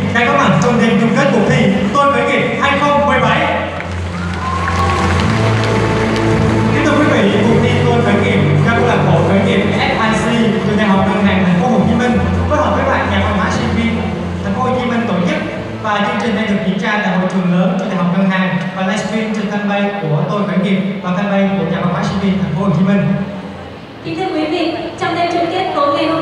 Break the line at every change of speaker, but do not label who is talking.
đã có mặt trong đêm chung kết cuộc thi Tôi Khởi nghiệp 2017. Kính thưa quý vị, cuộc thi Tôi Khởi nghiệp do câu lạc bộ khởi nghiệp FIC trường Đại học Ngân hàng Thành phố Hồ Chí Minh phối hợp với ban nhà văn hóa sinh viên Thành phố Hồ Chí Minh tổ chức, và chương trình đang được diễn ra tại hội trường lớn trường Đại học Ngân hàng và livestream trên fanpage của Tôi Khởi nghiệp và fanpage của nhà văn hóa sinh viên Thành phố Hồ Chí Minh.
Kính thưa quý vị, trong đêm chung kết tối ngày hôm